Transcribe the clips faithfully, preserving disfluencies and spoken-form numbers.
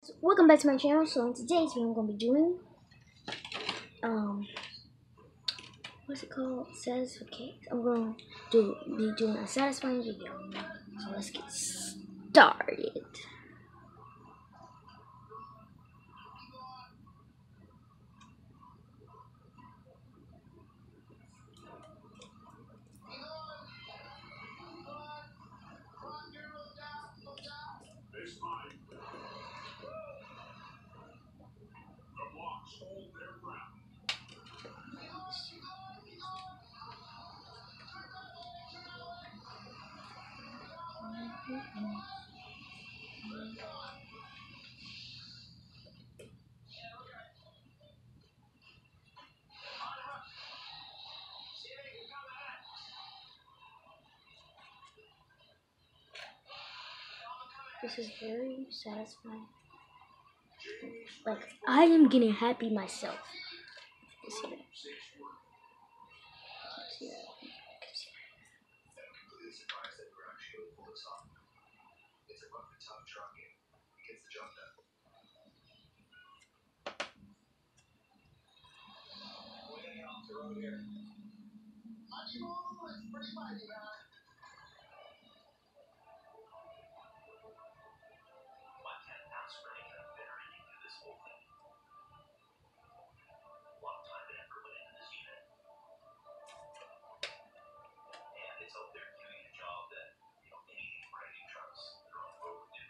Welcome back to my channel. So in today's video I'm gonna be doing um what's it called? Satisfication. I'm gonna do be doing a satisfying video. So let's get started. This is very satisfying. Like I am getting happy myself. You see that? See that? It's a rough and tough truck game. It gets the job done. Way off the road here. It's pretty mighty, man. Montana House running a better ending to this whole thing. A lot of time and effort went into this unit. And it's out there doing a job that, you know, any riding trucks that are on the road would do.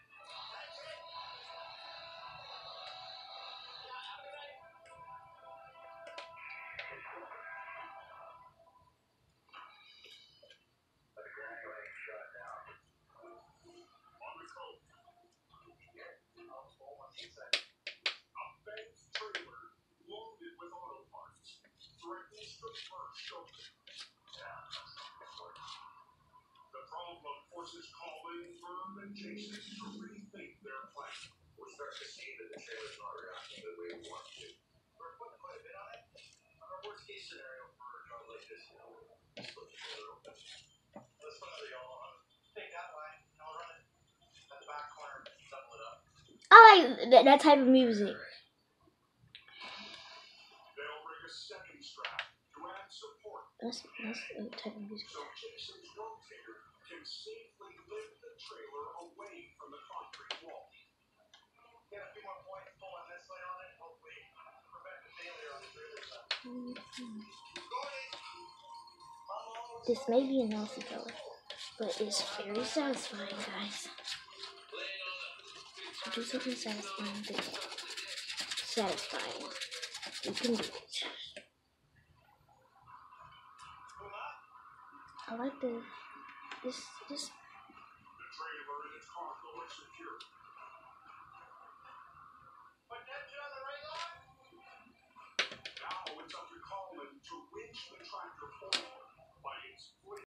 The problem forces Colin, Verm, and Jason to rethink their plan. We're starting to see that the trailer's not reacting the way we want to. We're putting quite a bit on it. Our worst case scenario for a job like this, you know, split the trailer open. Let's put the yellow on. Take that line, you know, run it at the back corner, double it up. I like that, that type of music. They'll bring a second strap to add support. That's that's the type of music. So Jason's rotator can safely lift the trailer away from the concrete wall. Get a few more points pulling this way on it, hopefully prevent the failure of the trailer side. This may be a nasty color, but it's very satisfying, guys. Do something satisfying today. Satisfying. You can do it. I like the this this